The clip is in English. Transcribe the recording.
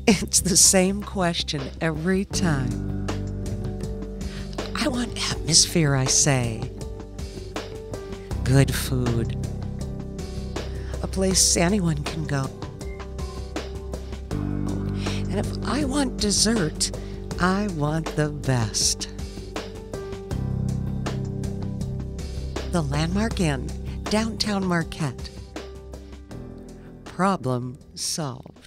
It's the same question every time. I want atmosphere, I say. Good food. A place anyone can go. And if I want dessert, I want the best. The Landmark Inn, downtown Marquette. Problem solved.